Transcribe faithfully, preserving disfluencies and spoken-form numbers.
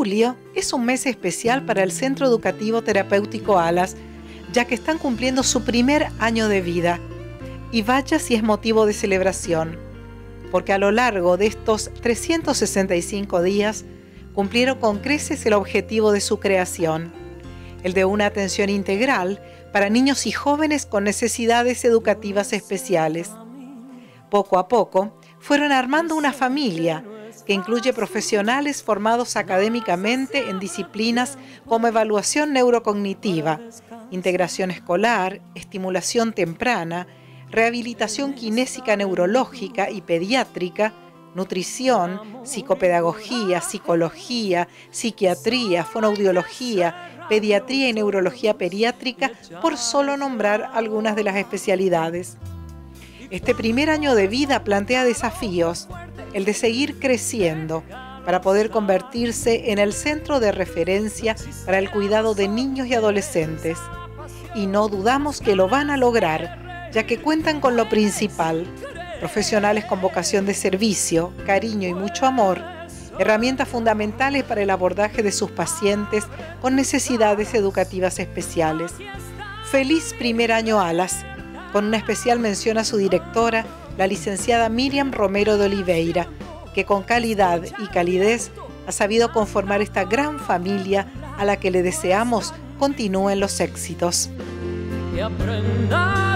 Julio es un mes especial para el Centro Educativo Terapéutico Alas, ya que están cumpliendo su primer año de vida. Y vaya si es motivo de celebración, porque a lo largo de estos trescientos sesenta y cinco días cumplieron con creces el objetivo de su creación, el de una atención integral para niños y jóvenes con necesidades educativas especiales. Poco a poco fueron armando una familia que incluye profesionales formados académicamente en disciplinas como evaluación neurocognitiva, integración escolar, estimulación temprana, rehabilitación kinésica neurológica y pediátrica, nutrición, psicopedagogía, psicología, psiquiatría, fonoaudiología, pediatría y neurología pediátrica, por solo nombrar algunas de las especialidades. Este primer año de vida plantea desafíos, el de seguir creciendo para poder convertirse en el centro de referencia para el cuidado de niños y adolescentes. Y no dudamos que lo van a lograr, ya que cuentan con lo principal: profesionales con vocación de servicio, cariño y mucho amor, herramientas fundamentales para el abordaje de sus pacientes con necesidades educativas especiales. Feliz primer año Alas, con una especial mención a su directora, la licenciada Miriam Romero de Oliveira, que con calidad y calidez ha sabido conformar esta gran familia a la que le deseamos continúen los éxitos. Y aprenda